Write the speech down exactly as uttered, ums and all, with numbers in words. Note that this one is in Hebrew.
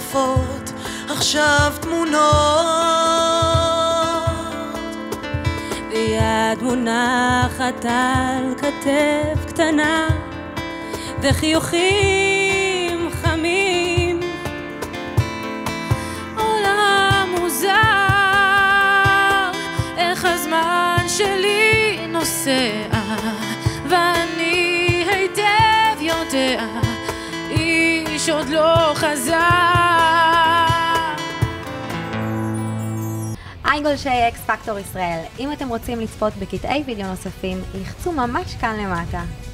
צפות עכשיו תמונות, ויד מונחת על כתף קטנה וחיוכים חמים. עולם מוזר, איך הזמן שלי נוסע, ואני היטב יודע איש עוד לא חזר. היי גולשי אקס פקטור ישראל, אם אתם רוצים לצפות בקטעי וידאו נוספים, לחצו ממש כאן למטה.